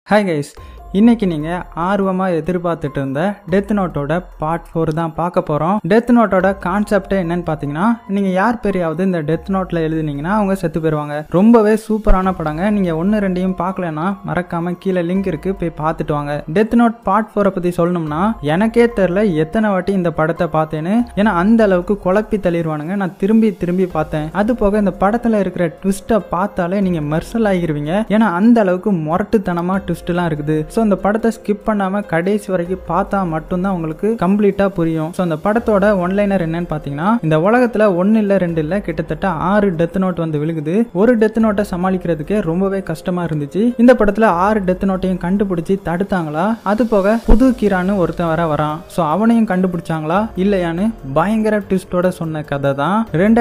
Hi guys, இன்னைக்கு நீங்க ஆர்வமா எதிர்பார்த்துட்டு இருந்த டெத் நோட்டோட பார்ட் 4 தான் பார்க்க போறோம். டெத் நோட்டோட கான்செப்ட் என்னன்னு பாத்தீங்கன்னா, நீங்க யார் பேரையாவது இந்த டெத் நோட்ல எழுதினீங்கன்னா அவங்க செத்து போயிருவாங்க. ரொம்பவே சூப்பரான படங்க. நீங்க 1-2 பார்க்கலனா மறக்காம கீழே லிங்க் இருக்கு, போய் பார்த்துட்டு வாங்க. டெத் நோட் பார்ட் 4 பத்தி சொல்லணும்னா எனக்கே தெரியல எத்தனை வாட்டி இந்த படத்தை பார்த்தேன்னு. ஏன்னா அந்த அளவுக்கு குழப்பி தள்ளிடுவானுங்க. நான் திரும்பி பார்த்தேன். அது போக இந்த படத்துல இருக்கிற ட்விஸ்ட்டை பார்த்தாலே நீங்க மெர்சல் ஆகிருவீங்க. ஏன்னா அந்த அளவுக்கு முரட்டுத்தனமா ட்விஸ்ட் எல்லாம் இருக்குது. இந்த படத்தை ஸ்கிப் பண்ணாம கடைசி வரைக்கும் பார்த்தா மட்டும்தான் உங்களுக்கு கம்ப்ளீட்டா புரியும். அந்த படத்தோட ஒன்லைனர் என்னன்னு பாத்தீங்கன்னா, இந்த உலகத்துல 1 இல்ல 2 இல்ல கிட்டத்தட்ட 6 டெத் நோட் வந்து விழுகுது. ஒரு டெத் நோட்டை சமாளிக்கிறதுக்கே ரொம்பவே கஷ்டமா இருந்துச்சு. இந்த படத்துல 6 டெத் நோட்டையும் கண்டுபிடிச்சு தடுத்தாங்களா, அது போக புது கிரான்னு ஒருத்தன் வரான். அவனையும் கண்டுபிடிச்சாங்களா இல்லையான்னு பயங்கர ட்விஸ்டோட சொன்ன கதை தான்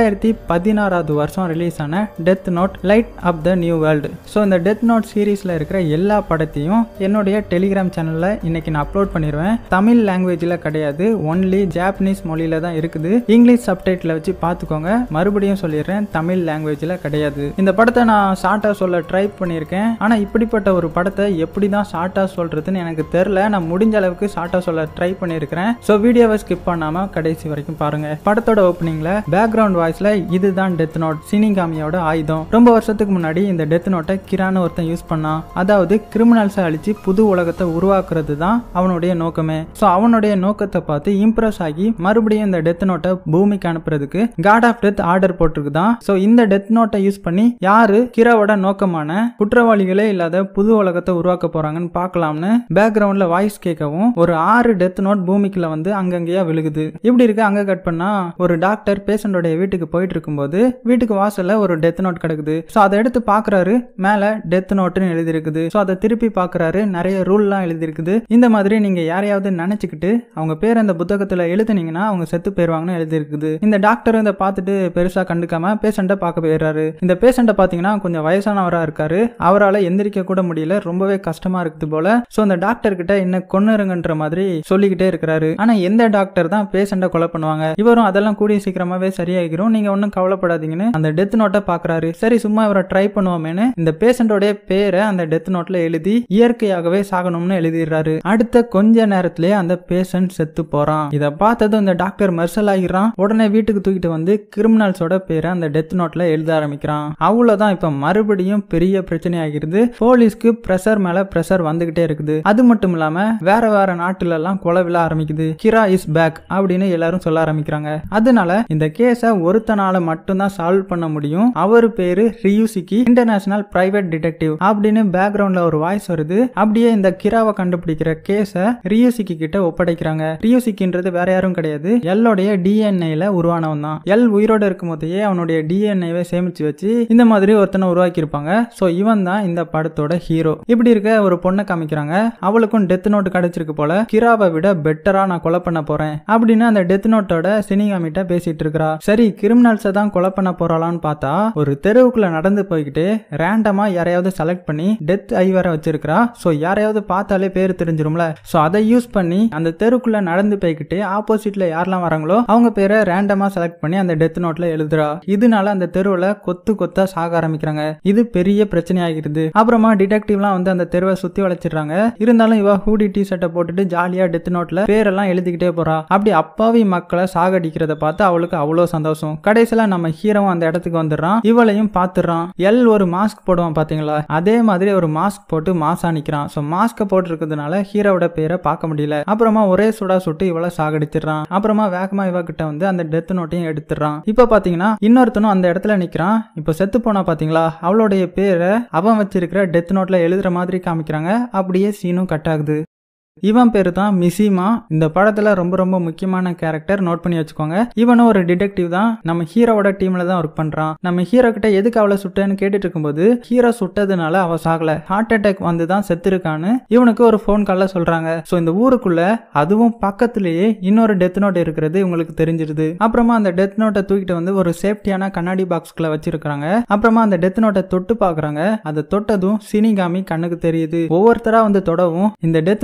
2016 வருஷம் ரிலீஸ் ஆன Death Note Light of the New World. இந்த டெத் நோட் சீரீஸ்ல இருக்கிற எல்லா படத்தையும் என்னுடைய டெலிகிராம் சேனல்ல இன்னைக்கு நான் அப்லோட் பண்ணிடுவேன். தமிழ் லாங்குவேஜ்ல கிடையாது, ஒன்லி ஜாப்பனீஸ் மொழியில தான் இருக்குது. இங்கிலீஷ் சப்டைட்டில் வச்சு பார்த்துக்கோங்க. மறுபடியும் சொல்லிடுறேன், தமிழ் லாங்குவேஜ்ல கிடையாது. இந்த படத்தை நான் ஷார்ட்டா சொல்ல ட்ரை பண்ணியிருக்கேன். ஆனா இப்படிப்பட்ட ஒரு படத்தை எப்படி தான் ஷார்ட்டா சொல்றதுன்னு எனக்கு தெரியல. நான் முடிஞ்ச அளவுக்கு ஷார்ட்டா சொல்ல ட்ரை பண்ணியிருக்கிறேன். வீடியோவை ஸ்கிப் பண்ணாம கடைசி வரைக்கும் பாருங்க. படத்தோட ஓப்பனிங்ல பேக்ரவுண்ட் வாய்ஸ்ல இதுதான் டெத் நோட், சினிகாமியோட ஆயுதம். ரொம்ப வருஷத்துக்கு முன்னாடி இந்த டெத் நோட்டை கிரான்னு ஒருத்தன் யூஸ் பண்ணான். அதாவது கிரிமினல்ஸை அழிச்சு புது உலகத்தை உருவாக்குறது தான் அவனுடைய நோக்கமே. அவனுடைய நோக்கத்தை பார்த்து இம்ப்ரெஸ் ஆகி மறுபடியும் இந்த டெத் நோட்டை பூமிக்கு அனுப்புறதுக்கு காட் ஆஃப் டெத் ஆர்டர் போட்டிருக்குதான். இந்த டெத் நோட்டை யூஸ் பண்ணி யாரு கிராவோட நோக்கமான குற்றவாளிகளே இல்லாத புது உலகத்தை உருவாக்க போறாங்கன்னு பார்க்கலாம்னு பேக்ரவுண்ட்ல வாய்ஸ் கேட்கவும் ஒரு 6 டெத் நோட் பூமிக்குள்ள வந்து அங்கங்கேயா விழுகுது. இப்படி இருக்கு. அங்க கட் பண்ணா ஒரு டாக்டர் பேஷண்டோட வீட்டுக்கு போயிட்டு இருக்கும்போது வீட்டுக்கு வாசல்ல ஒரு டெத் நோட் கிடக்குது. அதை எடுத்து பாக்குறாரு. மேல டெத் நோட்னு எழுதி இருக்குது. அதை திருப்பி பாக்குறாரு. நிறைய ரூல்லாம் எழுதியிருக்குது. இந்த மாதிரி நீங்க யாரையாவது நினைச்சுக்கிட்டு அவங்க பேர் அந்த புத்தகத்துல எழுதுனீங்கன்னா அவங்க செத்து போயிருவாங்கன்னு எழுதியிருக்குது. இந்த டாக்டர் இதை பார்த்துட்டு பெருசா கண்டுக்காம பேஷண்ட்டை பார்க்க போயிடுறாரு. இந்த பேஷண்ட்டை பாத்தீங்கன்னா கொஞ்சம் வயசானவரா இருக்காரு. அவரால் எந்திரிக்க கூட முடியல. ரொம்பவே கஷ்டமா இருக்குது போல. அந்த டாக்டர் கிட்ட என்ன கொன்னுருங்கன்ற மாதிரி சொல்லிக்கிட்டே இருக்கிறாரு. ஆனா எந்த டாக்டர் தான் பேஷண்ட்டை கொலை பண்ணுவாங்க? இவரும் அதெல்லாம் கூடிய சீக்கிரமாவே சரியாகிரும், நீங்க ஒன்னும் கவலைப்படாதீங்கன்னு அந்த டெத் நோட்டை பாக்குறாரு. சரி சும்மா இவரை ட்ரை பண்ணுவோமேனு இந்த பேஷண்டோட பேரை அந்த டெத் நோட்ல எழுதி இயற்கையாகவே சாகணும்னு எழுதிடுறாரு. அடுத்த கொஞ்ச நேரத்திலே அந்த பேஷண்ட் செத்து போறான். இத பார்த்ததும் இந்த டாக்டர் மெர்சல் ஆகிறான். உடனே வீட்டுக்கு தூக்கிட்டு வந்து கிரிமினல்ஸோட பேரை அந்த டெத் நோட்ல எழுத ஆரம்பிக்கிறான். அவ்வளவுதான். இப்ப மறுபடியும் பெரிய பிரச்சனை ஆகிறது. போலீஸ்க்கு பிரஷர் மேல பிரஷர் வந்துகிட்டே இருக்குது. அது மட்டும் இல்லாம வேற நாட்டுல எல்லாம் கொலை விழ ஆரம்பிக்குது. கிரா இஸ் பேக் அப்படின்னு எல்லாரும் சொல்ல ஆரம்பிக்கிறாங்க. அதனால இந்த கேஸ ஒருத்தனால மட்டும்தான் சால்வ் பண்ண முடியும். அவரு பேரு ரியூசிகி, இன்டர்நேஷனல் பிரைவேட் டிடெக்டிவ் அப்படின்னு பேக்ரவுண்ட்ல ஒரு வாய்ஸ் வருது. அப்படியே இந்த கிராவை கண்டுபிடிக்கிற கேஸ ரியூசிகி கிட்ட ஒப்படைக்கிறாங்க. ரியூசிகின்றது வேற யாரும் கிடையாது, எல்லோடைய டிஎன்ஏல உருவானவன் தான். எல் உயிரோட இருக்கும் போதே அவனுடைய டிஎன்ஏவை சேமிச்சு வச்சு இந்த மாதிரி ஒருத்தனை உருவாக்கி இருப்பாங்க. இவன் தான் இந்த படத்தோட ஹீரோ. இப்படி இருக்க ஒரு பொண்ணை காமிக்கிறாங்க. அவளுக்கும் டெத் நோட் கிடைச்சிருக்கு போல. கிராவை விட பெட்டரா நான் கொலை பண்ண போறேன் அப்படின்னு அந்த டெத் நோட்டோட சினிகாமிட்ட பேசிட்டு இருக்கா. சரி கிரிமினல்ஸை தான் கொலை பண்ண போறாளான்னு பார்த்தா ஒரு தெருவுக்குள்ள நடந்து போய்கிட்டு ரேண்டமா யாரையாவது செலக்ட் பண்ணி டெத் ஐ வர வச்சிருக்கா. யாரையாவது பார்த்தாலே பேரு தெரிஞ்சிரும்ல. அதை யூஸ் பண்ணி அந்த தெருக்குள்ள நடந்து போய்கிட்டு ஆப்போசிட்ல யாரெல்லாம் வராங்களோ அவங்க பேரை ரேண்டமா செலக்ட் பண்ணி அந்த டெத் நோட்ல எழுதுறா. இதனால அந்த தெருவுல கொத்தா சாக ஆரம்பிக்கிறாங்க. இது பெரிய பிரச்சனை ஆகிறது. அப்புறமா டிடெக்டிவ்லாம் வந்து அந்த தெருவை சுத்தி வளைச்சிடுறாங்க. இருந்தாலும் இவ ஹூடி டி ஷர்ட்டை போட்டுட்டு ஜாலியா டெத் நோட்ல பேரெல்லாம் எழுதிக்கிட்டே போறா. அப்படி அப்பாவி மக்களை சாகடிக்கிறத பார்த்து அவளுக்கு அவ்வளவு சந்தோஷம். கடைசியில நம்ம ஹீரோவும் அந்த இடத்துக்கு வந்துடுறான். இவளையும் பாத்துறான். எல் ஒரு மாஸ்க் போடுவான் பாத்தீங்களா, அதே மாதிரி ஒரு மாஸ்க் போட்டு மாசா நிக்கிறான். மாஸ்க போட்டு இருக்கிறதுனால ஹீரோட பேரை பார்க்க முடியல. அப்புறமா ஒரே சுடா சுட்டு இவளை சாகடிச்சிடறான். அப்புறமா வேகமா இவ கிட்ட வந்து அந்த டெத் நோட்டையும் எடுத்துறான். இப்ப பாத்தீங்கன்னா இன்னொருத்தனும் அந்த இடத்துல நிக்கிறான். இப்ப செத்து போனா பாத்தீங்களா, அவளுடைய பேரை அவன் வச்சிருக்கிற டெத் நோட்ல எழுதுற மாதிரி காமிக்கிறாங்க. அப்படியே சீனும் கட் ஆகுது. இவன் பேரு தான் மிசிமா. இந்த படத்துல ரொம்ப முக்கியமான கேரக்டர், நோட் பண்ணி வச்சுக்கோங்க. இவனும் ஒரு டிடெக்டிவ் தான். நம்ம ஹீரோவோட டீம்ல தான் ஒர்க் பண்றான். நம்ம ஹீரோ கிட்ட எதுக்கு அவளை சுட்டேன்னு கேட்டுட்டு இருக்கும்போது ஹீரோ சுட்டதுனால அவ சாகல, ஹார்ட் அட்டாக் வந்து தான் செத்து இருக்கான்னு இவனுக்கு ஒரு போன் கால்ல சொல்றாங்க. இந்த ஊருக்குள்ள அதுவும் பக்கத்திலேயே இன்னொரு டெத் நோட் இருக்கிறது இவங்களுக்கு தெரிஞ்சிருது. அப்புறமா அந்த டெத் நோட்டை தூக்கிட்டு வந்து ஒரு சேஃப்டியான கண்ணாடி பாக்ஸ்குள்ள வச்சிருக்காங்க. அப்புறமா அந்த டெத் நோட்டை தொட்டு பாக்குறாங்க. அதை தொட்டதும் சினிகாமி கண்ணுக்கு தெரியுது. ஒவ்வொருத்தரா வந்து தொடவும் இந்த டெத் நோட்டோட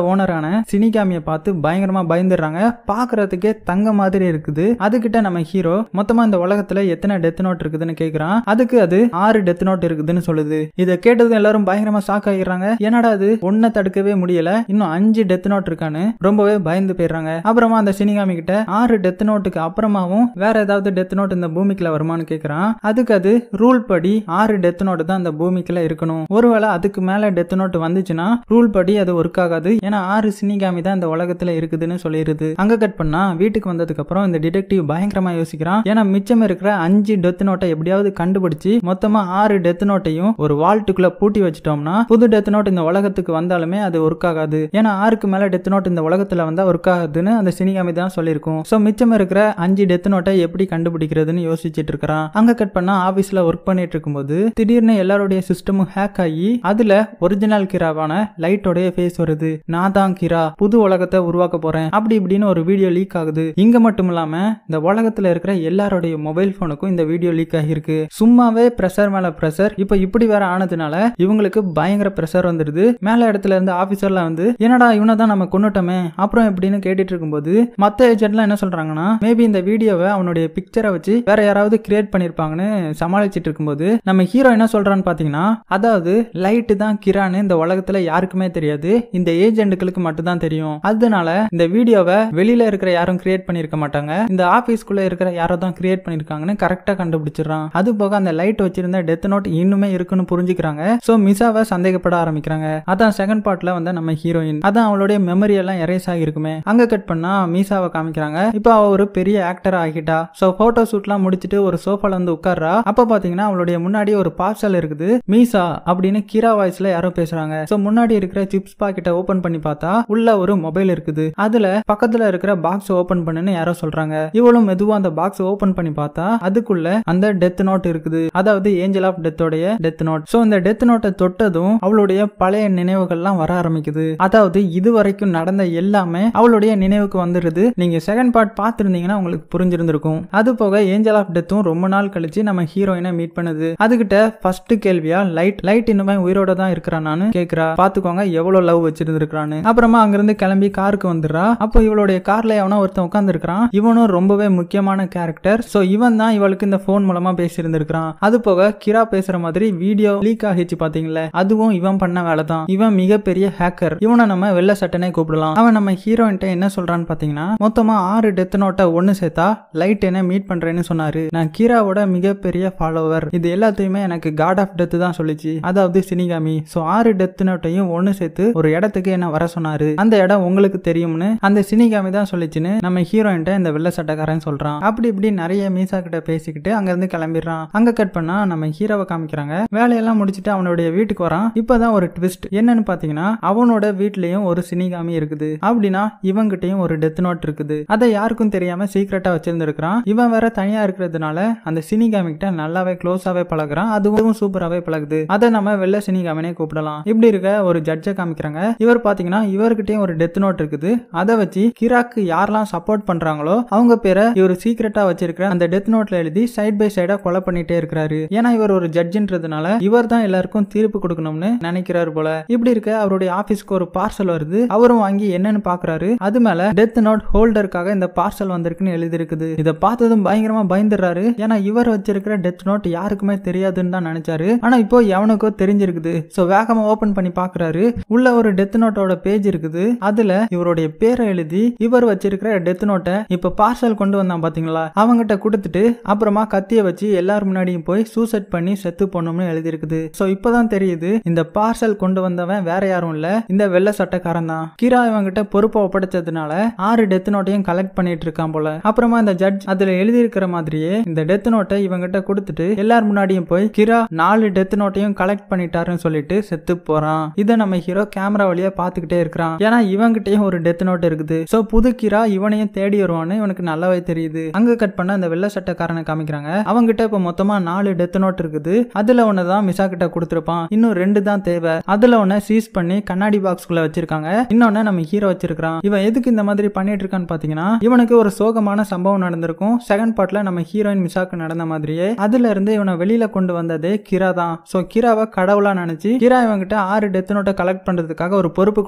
ஓனரான சினிகாமியை பார்த்து பயங்கரமா பயந்துடுறாங்க. பாக்குறதுக்கே தங்க மாதிரி இருக்குது. அதுகிட்ட நம்ம ஹீரோ மொத்தமா இந்த உலகத்துல எத்தனை டெத் நோட் இருக்குதுன்னு கேக்குறான். அதுக்கு அது 6 டெத் நோட் இருக்குதுன்னு சொல்லுது. இதை கேட்டது எல்லாரும் பயங்கரமா ஷாக் ஆகிடுறாங்க. என்னடா அது ஒன்ன தடுக்கவே முடியல, இன்னும் 5 டெத் நோட் இருக்கான்னு ரொம்பவே பயந்து போயிடுறாங்க. அப்புறமா அந்த சினிகாமி கிட்ட 6 டெத் நோட்டுக்கு அப்புறமாவும் வேற ஏதாவது டெத் நோட் இந்த பூமிக்குள்ள வருமானு கேக்குறான். அதுக்கு அது ரூல் படி 6 டெத் நோட் தான் இந்த பூமிக்குள்ள இருக்கணும். ஒருவேளை அதுக்கு மேல டெத் நோட் வந்துச்சுன்னா ரூல் படி அது ஒர்க் ஆகாது. ஏன்னா 6 சினிகாமி தான் இந்த உலகத்துல இருக்குதுன்னு சொல்லிடுது. அங்க கட் பண்ணா வீட்டுக்கு வந்ததுக்கு அப்புறம் இந்த டிடெக்டிவ் பயங்கரமா யோசிக்கிறான். ஏன்னா மிச்சம் இருக்கிற 5 டெத் நோட்டை எப்படியாவது கண்டுபிடிச்சு மொத்தமா 6 டெத் நோட்டையும் ஒரு வால்ட்டுக்குள்ள பூட்டி வச்சிட்டோம்னா புது டெத் நோட் இந்த உலகத்துக்கு வந்தாலுமே அது ஒர்க் ஆகாது. ஏன்னா 6க்கு மேல டெத் நோட் இந்த உலகத்துல வந்தா ஒர்க் ஆகுதுன்னு அந்த சினிகாமி தான் சொல்லியிருக்கும். சோ மிச்சம் இருக்கிற 5 டெத் நோட்டை எப்படி கண்டுபிடிக்கிறதுன்னு யோசிச்சுட்டு இருக்கிறான். அங்க கட் பண்ணா ஆபீஸ்ல ஒர்க் பண்ணிட்டு இருக்கும்போது திடீர்னு எல்லாருடைய சிஸ்டமும் ஹேக் ஆகி அதுல ஒரிஜினல் கிராவான லைட்டோடைய ஃபேஸ் வருது. நான் தான் கிரா, புது உலகத்தை உருவாக்க போறேன் அப்படி இப்படின்னு ஒரு வீடியோ லீக் ஆகுது. இங்க மட்டும் இல்லாம இந்த உலகத்துல இருக்கிற எல்லாருடைய மொபைல் போனுக்கும் இந்த வீடியோ லீக் ஆகிருக்கு. சும்மாவே பிரஷர் மேல பிரஷர். இப்ப இப்படி வேற ஆனதுனால இவங்களுக்கு பயங்கர பிரஷர் வந்துருது. மேல இடத்துல இருந்து ஆபீசர்லாம் வந்து என்னடா இவனை தான் நம்ம கொன்னுட்டோமே அப்புறம் எப்படின்னு கேட்டுட்டு இருக்கும்போது மத்த ஏஜென்ட்லாம் என்ன சொல்றாங்கன்னா மேபி இந்த வீடியோவை அவனுடைய பிக்சரை வச்சு வேற யாராவது கிரியேட் பண்ணிருப்பாங்கன்னு சமாளிச்சிட்டு இருக்கும்போது நம்ம ஹீரோ என்ன சொல்றான்னு பாத்தீங்கன்னா அதாவது லைட் தான் கிரான்னு இந்த உலகத்துல யாருக்குமே தெரியாது, இந்த ஏஜென்ட்களுக்கு மட்டும் தான் தெரியும். அதனால இந்த வீடியோவை வெளியில இருக்கிற யாரும் கிரியேட் பண்ணிருக்க மாட்டாங்க, இந்த ஆபீஸ்க்குள்ள இருக்கிற யாரோ தான் கிரியேட் பண்ணிருக்காங்கன்னு கரெக்டா கண்டுபிடிச்சிடறான். அது போக அந்த லைட் வச்சிருந்த டெத் நோட் இன்னுமே இருக்குன்னு புரிஞ்சுக்கிறாங்க. சோ மிசாவை சந்தேகப்பட ஆரம்பிக்கிறாங்க. அதான் செகண்ட் பார்ட்ல வந்து நம்ம ஹீரோயின் அதான் அவளுடைய மெமரி எல்லாம் எரேஸ் ஆகிருக்குமே. அங்க கட் பண்ணா மீசாவை காமிக்கிறாங்க. இப்போ அவ ஒரு பெரிய ஆக்டர் ஆகிட்டா. சோ போட்டோ ஷூட்லாம் முடிச்சிட்டு ஒரு சோஃபால வந்து உட்கார்றா. அப்ப பாத்தீங்கன்னா அவளுடைய முன்னாடி ஒரு பார்சல் இருக்குது. மீசா அப்படின்னு கிரா வாய்ஸ்ல யாரோ பேசுறாங்க. சோ முன்னாடி இருக்கிற சிப்ஸ் பாக்கெட்டை ஓபன் பண்ணி பார்த்தா உள்ள ஒரு மொபைல் இருக்குது. அதுல பக்கத்துல இருக்கிற பாக்ஸ் ஓபன் பண்ணுன்னு யாரோ சொல்றாங்க. இவளும் மெதுவா அந்த பாக்ஸ் ஓபன் பண்ணி பார்த்தா அதுக்குள்ள அந்த டெத் நோட் இருக்குது. அதாவது ஏஞ்சல் ஆஃப் டெத்தோடைய டெத் நோட். சோ இந்த டெத் நோட்டை தொட்டதும் அவளுடைய பழைய நினைவுகள்லாம் வர ஆரம்பிக்குது. அதாவது இதுவரைக்கும் நடந்த எல்லாமே அவளுடைய நினைவுக்கு வந்துருது. நீங்க செகண்ட் பார்ட் பார்த்திருந்தீங்கன்னா உங்களுக்கு புரிஞ்சிருந்திருக்கும். அது போக ஏஞ்சல் ஆஃப் டெத்தும் ரொம்ப நாள் கழிச்சு நம்ம ஹீரோயினை மீட் பண்ணுது. அதுகிட்ட ஃபர்ஸ்ட் கேள்வியா லைட் இன்னுமே உயிரோட தான் இருக்கிறான்னு கேக்குறா. பாத்துக்கோங்க எவ்வளவு லவ் வச்சிருந்திருக்கான்னு. அப்புறமா அங்கிருந்து கிளம்பி காருக்கு வந்துடுறா. அப்போ இவளுடைய கார்ல எவனோ ஒருத்தன் உட்கார்ந்து இருக்கிறான். இவனும் ரொம்பவே முக்கியமான கேரக்டர். சோ இவன் தான் இவளுக்கு இந்த போன் மூலமா பேசியிருந்திருக்கான். அது போக கிரா பேசுற மாதிரி வீடியோ லீக் ஆகிச்சு பாத்தீங்களா, அதுவும் இவன் பண்ண வேலை தான். இவன் மிகப்பெரிய ஹேக்கர். இவனை நம்ம வெள்ள சட்டனே கூப்பிடலாம். அவன் நம்ம ஹீரோயின்ட்ட என்ன சொல்றான்னு பாத்தீங்கன்னா மொத்தமா 6 டெத் நோட்டை ஒன்னு சேர்த்தா லைட் என்ன மீட் பண்றேன்னு சொன்னாரு. நான் கிராவோட மிகப்பெரிய ஃபாலோவர். இது எல்லாத்தையுமே எனக்கு காட் ஆஃப் டெத் தான் சொல்லிச்சு, அதாவது சினிகாமி. சோ 6 டெத் நோட்டையும் ஒன்னு சேர்த்து ஒரு இடத்துக்கு என்ன வர சொன்னாரு. அந்த இடம் உங்களுக்கு தெரியும்னு அந்த சினிகாமி தான் சொல்லிச்சுன்னு நம்ம ஹீரோயின்ட்ட இந்த வெள்ள சட்டக்காரன் சொல்றான். அப்படி இப்படி நிறைய மீசா கிட்ட பேசிக்கிட்டு அங்க இருந்து கிளம்பிடுறான். அங்க கட் பண்ணா நம்ம ஹீரோவை காமிக்கிறாங்க. வேலையெல்லாம் முடிச்சுட்டு அவனுடைய வீட்டுக்கு வரான். இப்பதான் ஒரு ட்விஸ்ட் என்னன்னு பாத்தீங்கன்னா அவனோட வீட்லயும் ஒரு சினிகாமி இருக்குது. அப்படின்னா இவங்கிட்டையும் ஒரு டெத் நோட் இருக்குது. அதை யாருக்கும் தெரியாம சீக்கிரட்டா வச்சிருந்திருக்கான். இவன் வேற தனியா இருக்கிறதுனால அந்த சினிகாமி கிட்ட நல்லாவே க்ளோஸாவே பழகுறான். அதுவும் சூப்பராவே பழகுது. அதை நம்ம வெள்ள சினிகாமினே கூப்பிடலாம். இப்படி இருக்க ஒரு ஜட்ஜை காமிக்கிறாங்க. இவர் பாத்தீங்கன்னா இவர்கிட்டயும் ஒரு டெத் நோட் இருக்குது. அதை வச்சு கிராக்கு யாரெல்லாம் சப்போர்ட் பண்றாங்களோ அவங்க பேரை இவர் சீக்கிரட்டா வச்சிருக்கிற அந்த டெத் நோட்ல எழுதி சைட் பை சைடா கொலை பண்ணிட்டே இருக்கிறாரு. ஏன்னா இவர் ஒரு ஜட்ஜ்ன்றதுனால இவர் தான் எல்லாருக்கும் தீர்ப்பு கொடுக்கணும்னு நினைக்கிறாரு போல. இப்படி இருக்க அவருடைய ஆபீஸ்க்கு ஒரு பார்சல் வருது. அவரும் வாங்கி என்னன்னு பாக்குறாரு. அது மேல டெத் நோட் ஹோல்டருக்காக இந்த பார்சல் வந்திருக்குன்னு எழுதி இருக்குது. இதை பார்த்ததும் பயங்கரமா பயந்துடுறாரு. ஏன்னா இவர் வச்சிருக்கிற டெத் நோட் யாருக்குமே தெரியாதுன்னு தான் நினைச்சாரு. ஆனா இப்போ எவனுக்கோ தெரிஞ்சிருக்குது. சோ வேகமா ஓபன் பண்ணி பாக்குறாரு. உள்ள ஒரு டெத் நோட்டோட பேஜ் இருக்குது. அதுல இவருடைய பேரை எழுதி இவர் வச்சிருக்கிற டெத் நோட்டை இப்ப பார்சல் கொண்டு வந்தான் பாத்தீங்களா அவங்கிட்ட கொடுத்துட்டு அப்புறமா கத்திய வச்சு எல்லாரும் முன்னாடியும் போய் சூசைட் பண்ணி செத்து போனோம்னு எழுதி இருக்குது. சோ இப்பதான் தெரியுது இந்த பார்சல் கொண்டு வந்தவன் வேற யாரும் இல்ல, இந்த வெள்ள சட்டக்காரன் தான். கிரா இவங்கிட்ட பொறுப்பை ஒப்படைச்சதுனால 6 டெத் நோட்டையும் கலெக்ட் பண்ணிட்டு இருக்கான் போல. அப்புறமா இந்த ஜட்ஜ் அதுல எழுதி இருக்கிற மாதிரியே இந்த டெத் நோட்டை இவங்கிட்ட கொடுத்துட்டு எல்லாரும் முன்னாடியும் போய் கிரா 4 டெத் நோட்டையும் கலெக்ட் பண்ணிட்டாருன்னு சொல்லிட்டு செத்து போறான். இதை நம்ம ஹீரோ கேமரா வழியா பாத்துக்கிட்டே இருக்கிறான். ஏன்னா இவங்கிட்டயும் ஒரு டெத் நோட் இருக்குது. சோ புது கிரா இவனையும் தேடி வருவான்னு இவனுக்கு நல்லாவே தெரியுது. அங்க கட் பண்ண அந்த வெள்ள சட்டக்காரனை காமிக்கிறாங்க. அவங்கிட்ட இப்ப மொத்தமா 4 டெத் நோட் இருக்குது. அதுல ஒண்ணுதான் மிசா கிட்ட கொடுத்திருப்பான். இன்னும் 2 தான் தேவை. அதுல ஒண்ணு சீஸ் பண்ணி கண்ணாடி பாக்ஸ்குள்ள வச்சிருக்காங்க. இன்னொன்னு நம்ம ஹீரோ வச்சிருக்கான். இவன் எதுக்கு இந்த மாதிரி பண்ணிட்டு இருக்கான்னு பாத்தீங்கன்னா இவனுக்கு ஒரு சோகமான சம்பவம் நடந்திருக்கும். செகண்ட் பார்ட்ல நம்ம ஹீரோயின் மிசாக்கு நடந்த மாதிரியே அதுல இருந்து இவனை வெளியில கொண்டு வந்ததே கிரா தான். சோ கிராவை கடவுளா நினைச்சு கிரா இவங்கிட்ட 6 டெத் நோட்டை கலெக்ட் பண்றதுக்காக ஒரு பொறுப்பு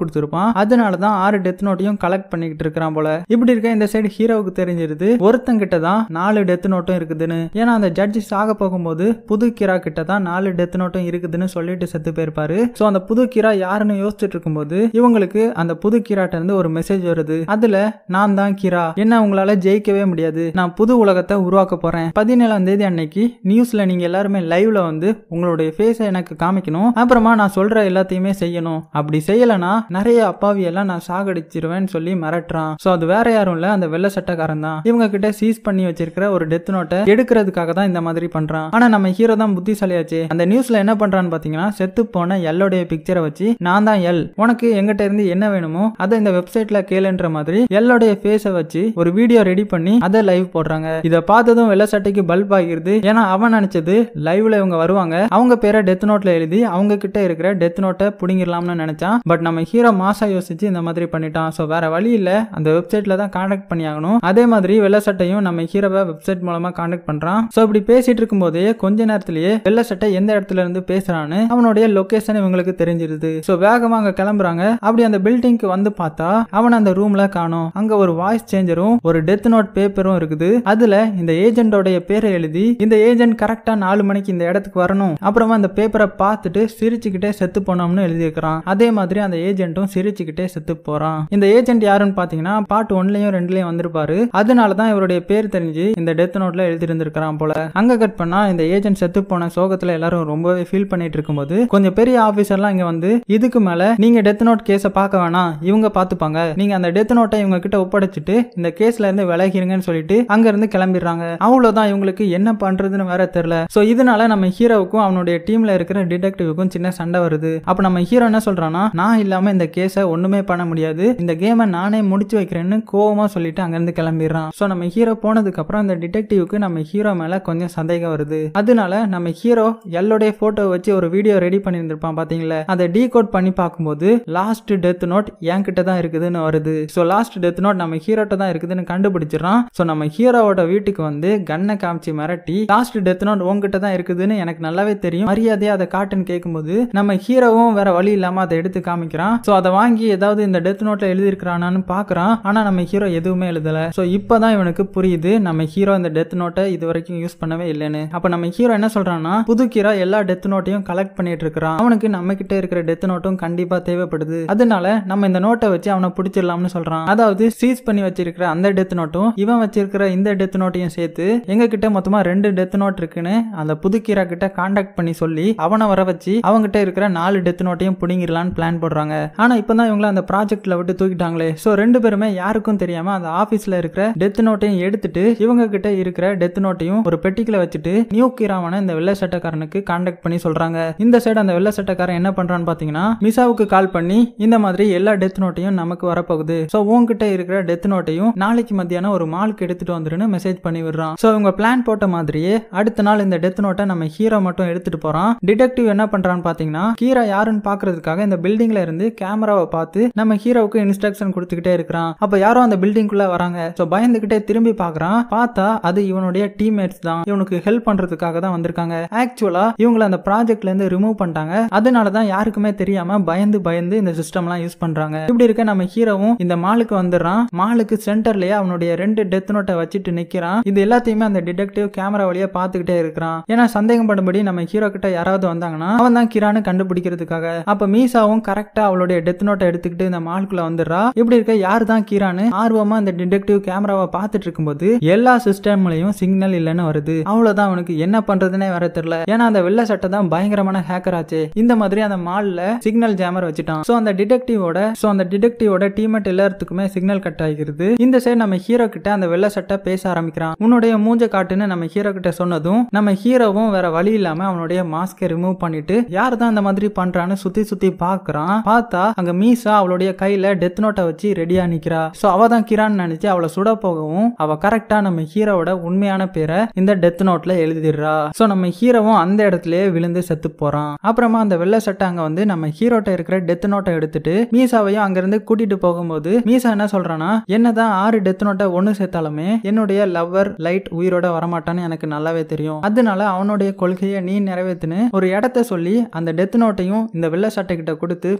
கொடுத்திருப்பான். அதனாலதான் 6 டெத் நோட்டையும் கலெக்ட் பண்ணிக்கிட்டு இருக்கான் போல. இப்படி இருக்க இந்த சைடு ஹீரோவுக்கு தெரிஞ்சிருது ஒருத்தங்கிட்ட தான் 4 டெத் நோட்டும் இருக்குதுன்னு. ஏன்னா அந்த ஜட்ஜ் சாக போகும்போது புது கிரா கிட்ட தான் 4 டெத் நோட்டும் இருக்குதுன்னு சொல்லிட்டு செத்து போயிருப்பாரு. சோ அந்த புது கிரா யாருன்னு யோசிச்சுட்டு இருக்கும்போது இவங்களுக்கு அந்த புது கிராட்ட இருந்து ஒரு மெசேஜ் வருது. அதுல நான் தான் கிரா, என்ன உங்களால ஜெயிக்கவே முடியாது, நான் புது உலகத்தை உருவாக்க போறேன். 17ஆம் தேதி அன்னைக்கு நியூஸ்ல நீங்க எல்லாருமே லைவ்ல வந்து உங்களுடைய ஃபேஸை எனக்கு காமிக்கணும், அப்புறமா நான் சொல்ற எல்லாத்தையுமே செய்யணும், அப்படி செய்யலனா நிறைய அப்பாவி எல்லாம் நான் சாகடிச்சிருவேன்னு சொல்லி மிரட்டுறான். சோ அது வேற யாரும் இல்ல, அந்த வெள்ளை சட்டக்காரன் தான். இவங்க கிட்ட சீஸ் பண்ணி வச்சிருக்கிற ஒரு டெத் நோட்டை எடுக்கிறதுக்காக தான் இந்த மாதிரி பண்றான். ஆனா நம்ம ஹீரோ தான் புத்திசாலியாச்சு. அந்த நியூஸ்ல என்ன பண்றான்னு பாத்தீங்கன்னா செத்து போன எல்லோடைய பிக்சரை வச்சு நான் தான் எல், உனக்கு எங்கிட்ட இருந்து என்ன வேணுமோ அதை இந்த வெப்சைட்ல கேளுன்ற மாதிரி எல்லோடைய ஃபேஸை வச்சு ஒரு வீடியோ ரெடி பண்ணி அதை லைவ் போடுறாங்க. இதை பார்த்ததும் வெள்ளை சட்டைக்கு பல்ப் ஆகிருது. ஏன்னா அவன் நினைச்சது லைவ்ல இவங்க வருவாங்க, அவங்க பேரை டெத் நோட்ல எழுதி அவங்க கிட்ட இருக்கிற டெத் நோட்டை புடிங்கிடலாம்னு நினைச்சான். பட் நம்ம ஹீரோ மாசா யோசிச்சு இந்த மாதிரி பண்ணிட்டான். சோ வேற வழி இல்ல, அந்த வெப்சைட்ல தான் கான்டாக்ட் பண்ணி ஆகணும். அதே மாதிரி வெள்ளை சட்டையும் நம்ம ஹீரோவை வெப்சைட் மூலமா கான்டாக்ட் பண்றான். சோ இப்படி பேசிட்டு இருக்கும் போதே கொஞ்ச நேரத்திலேயே வெள்ளை சட்டை எந்த இடத்துல இருந்து பேசுறான்னு அவனுடைய லொகேஷன் இவங்களுக்கு தெரிஞ்சிருது. சோ வேகமா அங்க கிளம்புறாங்க. அப்படி அந்த பில்டிங்க்கு வந்து பார்த்தா அவன் அந்த ரூம்ல காணோம். அங்க ஒரு வாய்ஸ் சேஞ்சரும் ஒரு டெத் நோட் பேப்பரும் இருக்குது. அதுல இந்த ஏஜென்டோடைய பேரை எழுதி இந்த ஏஜென்ட் கரெக்டா 4 மணிக்கு இந்த இடத்துக்கு வரணும், அப்புறமா அந்த பேப்பரை பார்த்துட்டு சிரிச்சுக்கிட்டே செத்து போனோம்னு எழுதியிருக்கிறான். அதே மாதிரி அந்த ஏஜென்ட்டும் சிரிச்சுக்கிட்டே செத்து போறான். இந்த ஏஜென்ட் யாருன்னு பாத்தீங்கன்னா பார்ட் 1லயும் 2லயும் வந்திருப்பாரு. அதனாலதான் இவருடைய பேர் தெரிஞ்சு இந்த டெத் நோட்ல எழுதி இருந்திருக்கான் போல. அங்க கட் பண்ணா இந்த ஏஜென்ட் செத்து போன சோகத்துல எல்லாரும் ரொம்பவே ஃபீல் பண்ணிட்டு இருக்கும்போது கொஞ்சம் பெரிய ஆபீசர்லாம் இங்க வந்து இதுக்கு மேல நீங்க டெத் நோட் கேஸை பார்க்க வேணாம், இவங்க பாத்துப்பாங்க, நீங்க அந்த டெத் நோட்டை இவங்க கிட்ட ஒப்படைச்சிட்டு இந்த கேஸ்ல இருந்து விலகிருங்கன்னு சொல்லிட்டு அங்க இருந்து கிளம்பிடுறாங்க. அவ்வளவுதான், இவங்களுக்கு என்ன பண்றதுன்னு வேற தெரியல. சோ இதனால நம்ம ஹீரோவுக்கும் அவனுடைய டீம்ல இருக்கிற டிடெக்டிவுக்கும் சின்ன சண்டை வருது. அப்ப நம்ம ஹீரோ என்ன சொல்றானா, நான் இல்லாம இந்த கேஸை ஒண்ணுமே பண்ண முடியாது, இந்த கேமை நானே முடிச்சு வைக்கிறேன்னு கோவமா சொல்லிட்டு அங்க இருந்து கிளம்பிடுறான். சோ நம்ம ஹீரோ போனதுக்கு அப்புறம் இந்த டிடெக்டிவுக்கு நம்ம ஹீரோ மேல கொஞ்சம் சந்தேகம் வருது. அதனால நம்ம ஹீரோ எல்லோடைய போட்டோ வச்சு ஒரு வீடியோ ரெடி பண்ணியிருந்திருப்பான் பாத்தீங்களா, அதை டீகோட் பண்ணி பார்க்கும்போது லாஸ்ட் டெத் நோட் என்கிட்ட தான் இருக்குதுன்னு வருது. சோ லாஸ்ட் டெத் நோட் நம்ம ஹீரோட்ட தான் இருக்குதுன்னு கண்டுபிடிச்சிடறான். சோ நம்ம ஹீரோவோட வீட்டுக்கு வந்து கண்ணை காமிச்சு மிரட்டி லாஸ்ட் டெத் நோட் உங்ககிட்ட தான் இருக்குதுன்னு எனக்கு நல்லாவே தெரியும், மரியாதையா அதை காட்டுன்னு கேட்கும்போது நம்ம ஹீரோவும் வேற வழி இல்லாம அதை எடுத்து காமிக்கிறான். சோ அதை வாங்கி ஏதாவது இந்த டெத் நோட்ல எழுதி இருக்கிறானான்னு பாக்குறான். ஆனா நம்ம ஹீரோ எதுவுமே எழுதல. சோ இப்பதான் இவனுக்கு புரியுது நம்ம ஹீரோ இந்த டெத் நோட்டை இது வரைக்கும் யூஸ் பண்ணவே இல்லைன்னு. அப்ப நம்ம ஹீரோ என்ன சொல்றான்னா, புது ஹீரோ எல்லா டெத் நோட்டையும் கலெக்ட் பண்ணிட்டு இருக்கிறான், அவனுக்கு நம்ம கிட்ட இருக்கிற டெத் நோட்டும் கண்டிப்பா தேவைப்படுது, அதனால நம்ம இந்த நோட்டை வச்சு அவனை பிடிச்சிடலாம்னு சொல்றான். அதாவது சீஸ் பண்ணி வச்சிருக்கிற அந்த டெத் நோட்டும் இவன் வச்சிருக்கிற இந்த டெத் நோட்டையும் சேர்த்து எங்க கிட்ட மொத்தமா 2 டெத் நோட் இருக்குன்னு அந்த புது ஹீரோ கிட்ட கான்டாக்ட் பண்ணி சொல்லி அவனை வர வச்சு அவங்கிட்ட இருக்கிற 4 டெத் நோட்டையும் புடிங்கிடலான்னு பிளான் போடுறாங்க. ஆனா இப்பதான் இவங்க அந்த ப்ராஜெக்ட்ல விட்டு தூக்கிட்டாங்களே. சோ 2 பேருமே யாருக்கும் தெரியாம அந்த ஆபீஸ்ல இருக்கிற டெத் நோட்டையும் எடுத்துட்டு இவங்க கிட்ட இருக்கிற டெத் நோட்டையும் ஒரு பெட்டிக்குள்ள வச்சுட்டு நியூ கிராவனை இந்த வெள்ளை சட்டக்காரனுக்கு கான்டாக்ட் பண்ணி சொல்றாங்க. இந்த சைடு அந்த வெள்ளை சட்டக்காரன் என்ன பண்றான்னு பாத்தீங்கன்னா மிசாவுக்கு கால் பண்ணி இந்த மாதிரி எல்லா டெத் நோட்டையும் நமக்கு வரப்போகுது, சோ உங்ககிட்ட இருக்கிற டெத் நோட்டையும் நாளைக்கு மத்தியானம் ஒரு மாலுக்கு எடுத்துட்டு வந்துருன்னு மெசேஜ் பண்ணி விடுறான். சோ இவங்க பிளான் போட்ட மாதிரியே அடுத்த நாள் இந்த டெத் நோட்டை நம்ம ஹீரோ மட்டும் எடுத்துட்டு போறான். டிடெக்டிவ் என்ன பண்றான்னு பாத்தீங்கன்னா ஹீரோ யாருன்னு பாக்குறதுக்காக இந்த பில்டிங்ல இருந்து கேமராவை பார்த்து நம்ம ஹீரோவுக்கு இன்ஸ்ட்ரக்ஷன் கொடுத்துக்கிட்டே இருக்கிறான். அப்ப யாரோ அந்த பில்டிங்குள்ள வராங்க. சோ பயந்துகிட்டே திரும்பி பாக்குறான். பார்த்தா அது இவனுடைய டீம்மேட்ஸ் தான், இவனுக்கு ஹெல்ப் பண்றதுக்காக தான் வந்திருக்காங்க. ஆக்சுவலா இவங்களை அந்த ப்ராஜெக்ட்ல இருந்து ரிமூவ் பண்ணிட்டாங்க, அதனாலதான் யாருக்குமே தெரியாம பயந்து இந்த சிஸ்டம்லாம் யூஸ் பண்றாங்க. இப்படி இருக்க நம்ம ஹீரோவும் இந்த மாலுக்கு வந்துடுறான். மாலுக்கு சென்டர்லயே அவனுடைய 2 டெத் நோட்டை வச்சுட்டு நிக்கிறான். இது எல்லாத்தையுமே அந்த டிடெக்டிவ் கேமரா வழியா பாத்துக்கிட்டே இருக்கிறான். ஏன்னா சந்தேகம் படும்படி நம்ம ஹீரோ கிட்ட யாராவது வந்தாங்கன்னா அவன் தான் கிரான்னு கண்டுபிடிக்கிறதுக்காக. அப்ப மீசாவும் கரெக்டா அவளுடைய டெத் நோட்டை எடுத்துக்கிட்டு இந்த மாலுக்குள்ள வந்துடுறா. இப்படி இருக்க யாரு தான் கிரான்னு ஆர்வமா இந்த டிடெக்டிவ் கேமராவை பார்த்துட்டு இருக்கும்போது எல்லா சிஸ்டம்லயும் சிக்னல் இல்லைன்னு வருது. அவ்வளவுதான், அவனுக்கு என்ன பண்றதுன்னே வர தெரியல. ஏன்னா அந்த வெள்ளை சட்டை தான் பயங்கரமான ஹேக்கர் ஆச்சு. இந்த மாதிரி அந்த மால்ல சிக்னல் ஜாமர் வச்சுட்டான். சோ அந்த டிடெக்டிவோட டீம்மேட் எல்லாத்துக்குமே சிக்னல் கட் ஆகிருது. இந்த சைடு நம்ம ஹீரோ கிட்ட அந்த வெள்ளை சட்டை பேச ஆரம்பிக்கிறான். உன்னுடைய மூஞ்ச காட்டுன்னு நம்ம ஹீரோ கிட்ட சொன்னதும் நம்ம ஹீரோவும் வேற வழி இல்லாம அவனுடைய மாஸ்கை ரிமூவ் பண்ணிட்டு யார் தான் இந்த மாதிரி பண்றான்னு சுத்தி பாக்குறான். பார்த்தா அங்க மீசா அவளுடைய கையில டெத் நோட்டை வச்சு ரெடியா நிக்கிறா. சோ அவ தான் கிரான்னு நினைச்சு அவளை சுட போகவும் அவ கரெக்டா நம்ம ஹீரோவோட உண்மையான பேரை இந்த டெத் நோட்ல எழுதிடுறா. சோ நம்ம ஹீரோவும் அந்த இடத்துலயே விழுந்து செத்து போறான். அப்புறமா அந்த வெள்ளை சட்டை அங்க வந்து நம்ம ஹீரோட்ட இருக்கிற டெத் நோட்டை எடுத்துட்டு மீசாவையும் அங்கிருந்து கூட்டிட்டு போகும்போது மீசா என்ன சொல்றானா, என்னதான் 6 டெத் நோட்டை ஒண்ணு சேர்த்தாலுமே என்னுடைய லவ்வர் லைட் உயிரோட வரமாட்டான்னு எனக்கு நல்லாவே தெரியும், அதனால அவனுடைய கொள்கையை நீ நிறைவேற்றுன்னு ஒரு இடத்த சொல்லி அந்த டெத் நோட்டையும் இந்த வெள்ளை சட்டை கிட்ட கொடுத்து போக சொல்றான்.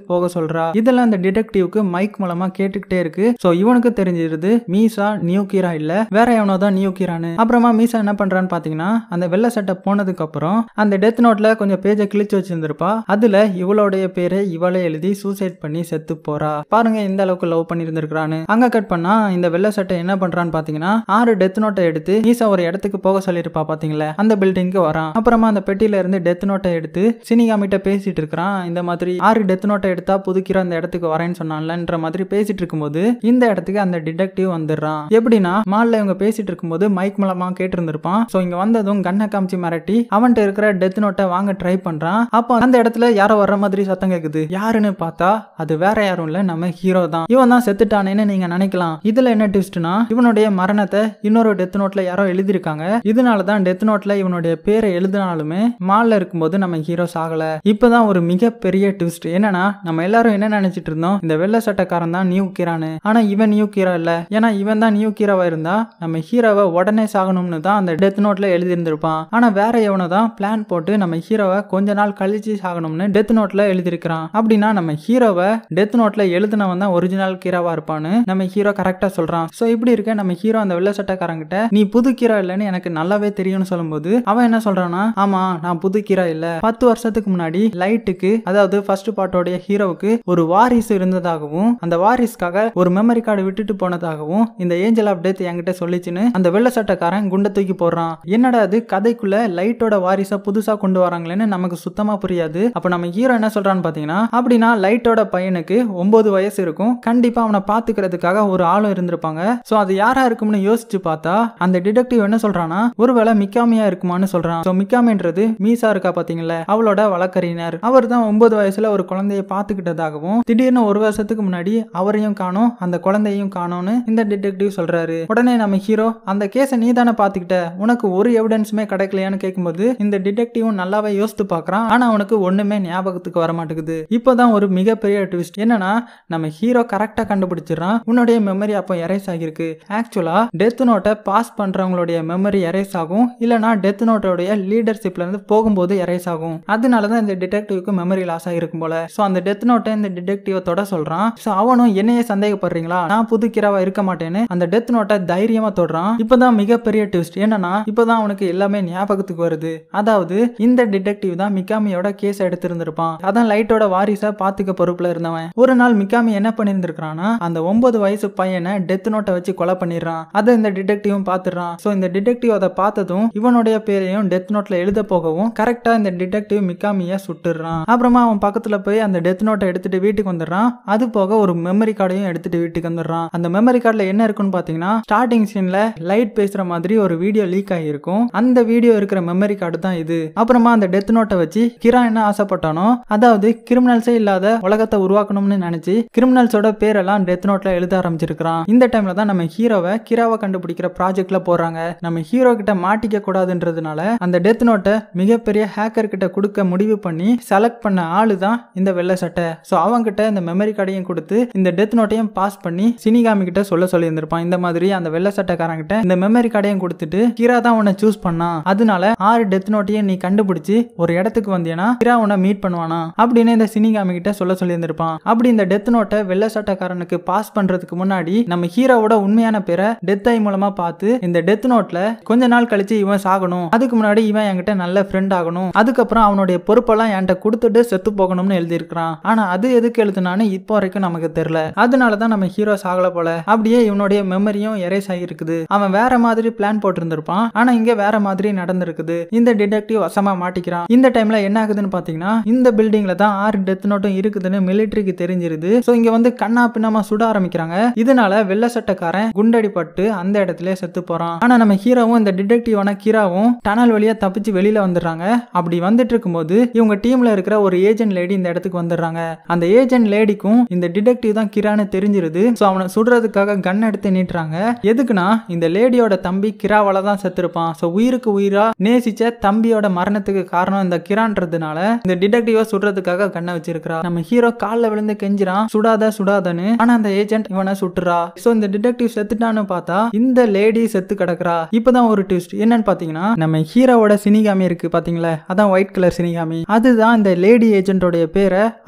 சொல்றா. இதெல்லாம் அந்த டிடெக்டிவ்க்கு மைக் மூலமா கேட்டுக்கிட்டே இருக்கு. சோ இவனுக்கு தெரிஞ்சிருது மீசா நியூ கீரா இல்ல, வேற எவனோ தான் நியூ கீரான்னு. அப்புறமா மீசா என்ன பண்றான்னு பாத்தீங்கன்னா, அந்த வெள்ளை சட்டை போனதுக்கு அப்புறம் அந்த டெத் நோட்ல கொஞ்சம் பேஜை கிழிச்சு வச்சிருந்திருப்பா. அதுல இவளுடைய பேரை இவளே எழுதி சூசைட் பண்ணி செத்து போறா. பாருங்க இந்த அளவுக்கு லவ் பண்ணி இருந்திருக்கான்னு. அங்க கட் பண்ணா இந்த வெள்ளை சட்டை என்ன பண்றான்னு பாத்தீங்கன்னா, 6 டெத் நோட்டை எடுத்து மீசா ஒரு இடத்துக்கு போக சொல்லிருப்பா பாத்தீங்களா, அந்த பில்டிங்க்கு வரான். அப்புறமா அந்த பெட்டியில இருந்து டெத் நோட்டை எடுத்து சினிகாமிட்ட பேசிட்டு இருக்கான். இந்த மாதிரி 6 டெத் நோட்டை எடுத்தா புதுக்கிற அந்த இடத்துக்கு வரேன்னு சொன்னான்லன்ற மாதிரி பேசிட்டு இருக்கும்போது இந்த இடத்துக்கு அந்த டிடெக்டிவ் வந்துடுறான். எப்படின்னா, மால்ல இவங்க பேசிட்டு இருக்கும்போது மைக் மூலமா கேட்டு இருந்திருப்பான். சோ இங்க வந்ததும் கண்ணை காமிச்சு மிரட்டி அவன்கிட்ட இருக்கிற டெத் நோட்டை வாங்க ட்ரை பண்றான். அப்போ அந்த இடத்துல யாரோ வர்ற மாதிரி சத்தம் கேக்குது. யாருன்னு பார்த்தா அது வேற யாரும் இல்ல, நம்ம ஹீரோ தான். இவன் தான் செத்துட்டானேன்னு நீங்க நினைக்கலாம். இதுல என்ன ட்விஸ்ட்னா, இவனுடைய மரணத்தை இன்னொரு டெத் நோட்ல யாரோ எழுதிருக்காங்க. இதனாலதான் டெத் நோட்ல இவனுடைய பேரை எழுதினாலுமே மால்ல இருக்கும்போது நம்ம ஹீரோ சாகல. இப்பதான் ஒரு மிகப்பெரிய ட்விஸ்ட். என்னன்னா, நம்ம எல்லாரும் என்ன நினைச்சிட்டு இருந்தோம், இந்த வெள்ளை சட்டக்காரன் தான் நியூ கீரான்னு. ஆனா இவன் நியூ கீரா இல்ல. ஏன்னா இவன் தான் நியூ கீராவா இருந்தா நம்ம ஹீரோவை உடனே சாகணும்னு தான் அந்த டெத் நோட்ல எழுதி இருந்திருப்பான். ஆனா வேற எவனோ தான் பிளான் போட்டு நம்ம ஹீரோவை கொஞ்ச நாள் கழிச்சு சாகணும்னு டெத் நோட்ல எழுதிருக்கான். அப்படின்னா நம்ம ஹீரோவை டெத் நோட்ல எழுதினவன் தான் ஒரிஜினல் கீராவா இருப்பான்னு நம்ம ஹீரோ கரெக்டா சொல்றான். சோ இப்படி இருக்க நம்ம ஹீரோ அந்த வெள்ளை சட்டக்காரங்கிட்ட நீ புது கீரா இல்லன்னு எனக்கு நல்லாவே தெரியும்னு சொல்லும்போது அவன் என்ன சொல்றானா, ஆமா நான் புது கீரா இல்ல, 10 வருஷத்துக்கு முன்னாடி லைட்டுக்கு, அதாவது ஃபர்ஸ்ட் பார்ட்டோட ஹீரோவுக்கு ஒரு வாரிசு இருந்ததாகவும் அந்த வாரிசுக்காக ஒரு மெமரி கார்டு விட்டுட்டு போனதாகவும் இந்த ஏஞ்சல் ஆஃப் டெத் என்கிட்ட சொல்லிச்சுன்னு அந்த வெள்ளை சட்டக்காரன் குண்டை தூக்கி போடுறான். என்னடா அது, கதைக்குள்ள லைட்டோட வாரிசா புதுசா கொண்டு வராங்களேன்னு நமக்கு சுத்தமா புரியாது. அப்ப நம்ம ஹீரோ என்ன சொல்றான்னு பாத்தீங்கன்னா, அப்படின்னா லைட்டோட பையனுக்கு 9 வயசு இருக்கும், கண்டிப்பா அவனை பாத்துக்கிறதுக்காக ஒரு ஆளும் இருந்திருப்பாங்க. சோ அது யாரா இருக்கும்னு யோசிச்சு பார்த்தா அந்த டிடெக்டிவ் என்ன சொல்றானா, ஒருவேளை மிக்காமியா இருக்குமான்னு சொல்றான். சோ மிக்காமின்றது மீசா இருக்கா பாத்தீங்களா, அவளோட வழக்கறிஞர். அவர் தான் 9 வயசுல ஒரு குழந்தைய பாத்துக்கிட்டதாகவும் திடீர்னு ஒரு வருஷத்துக்கு முன்னாடி அவரையும் காணோம் அந்த குழந்தையும் காணோம்னு இந்த டிடெக்டிவ் சொல்றாரு. உடனே நம்ம ஹீரோ, அந்த கேஸை நீ தானே பாத்துக்கிட்ட, உனக்கு ஒரு எவிடன்ஸுமே கிடைக்கலையான்னு கேட்கும்போது இந்த டிடெக்டிவும் நல்லாவே யோசித்து பாக்குறான். ஆனா அவனுக்கு ஒண்ணுமே ஞாபகத்துக்கு வர மாட்டேங்குது. இப்பதான் ஒரு மிகப்பெரிய ட்விஸ்ட். என்னன்னா, நம்ம ஹீரோ கரெக்டா கண்டுபிடிச்சிடறான், உன்னுடைய மெமரி அப்போ எரேஸ் ஆகிருக்கு. ஆக்சுவலா டெத் நோட்டை பாஸ் பண்றவங்களுடைய மெமரி எரேஸ் ஆகும், இல்லனா டெத் நோட்டோடைய லீடர்ஷிப்ல இருந்து போகும்போது எரேஸ் ஆகும். அதனாலதான் இந்த டிடெக்டிவ்க்கு மெமரி லாஸ் ஆகிருக்கும் போல. சோ அந்த டெத் நோட்டை இந்த டிடெக்டிவ் தொட சொல்றான். சோ அவனும் என்னையே சந்தேகப்படுறீங்களா, நான் புது கிராவா இருக்க மாட்டேன்னு அந்த டெத் நோட்டை தைரியமா தொடுறான். இப்பதான் மிகப்பெரிய ட்விஸ்ட். என்னன்னா, இப்பதான் அவனுக்கு எல்லாமே ஞாபகத்துக்கு வருது. அதாவது இந்த டிடெக்டிவ் தான் மிக்காமியோட கேஸ் எடுத்திருந்திருப்பான். அதான் லைட்டோட வாரிசா பாத்துக்க பொறுப்புல இருந்தவன். ஒரு நாள் மிக்காமி என்ன பண்ணிருந்திருக்கானா, அந்த 9 வயசு பையனை டெத் நோட்டை வச்சு கொலை பண்ணிடுறான். அதை இந்த டிடெக்டிவும் பாத்துறான். சோ இந்த டிடெக்டிவ் அதை பார்த்ததும் இவனுடைய பேரையும் டெத் நோட்ல எழுத போகவும் கரெக்டா இந்த டிடெக்டிவ் மிக்காமிய சுட்டுறான். அப்புறமா அவன் பக்கத்துல போய் அந்த டெத் நோட்டை எடுத்துட்டு வீட்டுக்கு வந்துடுறான். அது போக ஒரு மெமரி கார்டையும் எடுத்துட்டு வீட்டுக்கு வந்துடுறான். அந்த மெமரி கார்டுல என்ன இருக்குன்னு பாத்தீங்கன்னா, ஸ்டார்டிங் சீன்ல லைட் பேசுற மாதிரி ஒரு வீடியோ லீக் ஆகிருக்கும். அந்த வீடியோ இருக்கிற மெமரி கார்டு தான் இது. அப்புறமா அந்த டெத் நோட்டை வச்சு கிரா என்ன ஆசைப்பட்டானோ, அதாவது கிரிமினல்ஸே இல்லாத உலகத்தை உருவாக்கணும்னு நினைச்சு கிரிமினல்ஸோட பேரெல்லாம் டெத் நோட்ல எழுத ஆரம்பிச்சிருக்கான். இந்த டைம்ல தான் நம்ம ஹீரோவை கிராவை கண்டுபிடிக்கிற ப்ராஜெக்ட்ல போறாங்க. நம்ம ஹீரோ கிட்ட மாட்டிக்க கூடாதுன்றதுனால அந்த டெத் நோட்டை மிகப்பெரிய ஹேக்கர் கிட்ட கொடுக்க முடிவு பண்ணி செலக்ட் பண்ண ஆளு தான் இந்த வெள்ளை சட்டை. சோ அவங்க கிட்ட இந்த மெமரி கார்டையும் கொடுத்து இந்த டெத் நோட்டையும் பாஸ் பண்ணி சினிகாமி கிட்ட சொல்லி இருந்திருப்பான். இந்த மாதிரி அந்த வெள்ளை சட்டைக்காரன் கிட்ட இந்த மெமரி கார்டையும் கொடுத்துட்டு கிரா தான் உன்னை சூஸ் பண்ணா, அதனால 6 டெத் நோட்டையும் நீ கண்டுபிடிச்சு ஒரு இடத்துக்கு வந்தீனா கிரா உன்னை மீட் பண்ணுவானா அப்படின்னு இந்த சினிகாமி கிட்ட சொல்லி இருந்திருப்பான். அப்படி இந்த டெத் நோட்டை வெள்ளை சட்டைக்காரனுக்கு பாஸ் பண்றதுக்கு முன்னாடி நம்ம ஹீரோவோட உண்மையான பேரை டெத் ஐ மூலமா பார்த்து இந்த டெத் நோட்ல கொஞ்ச நாள் கழிச்சு இவன் சாகணும், அதுக்கு முன்னாடி இவன் என்கிட்ட நல்ல ஃப்ரெண்ட் ஆகணும், அதுக்கப்புறம் அவனுடைய பொறுப்பெல்லாம் என்கிட்ட கொடுத்துட்டு செத்து போகணும்னு எழுதியிருக்கான். ஆனா அது எதுக்கு எழுதுனான்னு இப்போ வரைக்கும் நமக்கு தெரியல. அதனாலதான் நம்ம ஹீரோ சாகல போல. அப்படியே இவனுடைய மெமரியும் எரேஸ் ஆகிருக்குது. அவன் வேற மாதிரி பிளான் போட்டு இருந்திருப்பான், ஆனா இங்க வேற மாதிரி நடந்திருக்குது. இந்த டிடெக்டிவ் வசமா மாட்டிக்கிறான். இந்த டைம்ல என்ன ஆகுதுன்னு பாத்தீங்கன்னா, இந்த பில்டிங்ல தான் 6 டெத் நோட்டும் இருக்குதுன்னு மிலிட்டரிக்கு தெரிஞ்சிருது. சோ இங்க வந்து கண்ணா பின்னமா சுட ஆரம்பிக்கிறாங்க. இதனால வெள்ளை சட்டைக்காரன் குண்டடிப்பட்டு அந்த இடத்துல செத்து போறான். ஆனா நம்ம ஹீரோவும் இந்த டிடெக்டிவான கிராவும் டனல் வழியா தப்பிச்சு வெளியில வந்துடுறாங்க. அப்படி வந்துட்டு இருக்கும்போது இவங்க டீம்ல இருக்கிற ஒரு ஏஜென்ட் லேடி இந்த இடத்துக்கு வந்துடுறாங்க. அந்த ஏஜென்ட் லேடிக்கும் இந்த டிடெக்டிவ் தான் கிரான்னு தெரிஞ்சிருது. சோ அவனை சுடுறதுக்காக கன் எடுத்து நீட்டுறாங்க. எதுக்குன்னா, இந்த லேடியோட தம்பி கிராவால தான் செத்துருப்பான். சோ உயிருக்கு உயிரா நேசிச்ச தம்பியோட மரணத்துக்கு காரணம் இந்த கிரான்றதுனால இந்த டிடெக்டிவ சுடுறதுக்காக கண்ணை வச்சிருக்கா. நம்ம ஹீரோ கால்ல விழுந்து கெஞ்சிரான், சுடாதன்னு. ஆனா அந்த ஏஜென்ட் இவனை சுட்டுறா. சோ இந்த டிடெக்டிவ் செத்துட்டான்னு பார்த்தா இந்த லேடி செத்து கிடக்குறா. இப்பதான் ஒரு ட்விஸ்ட். என்னன்னு பாத்தீங்கன்னா, நம்ம ஹீரோவோட சினிகாமி இருக்கு பாத்தீங்களா, அதான் ஒயிட் கலர் சினிகாமி, அதுதான் இந்த லேடி ஏஜென்ட்டோட பேரை அதோடைய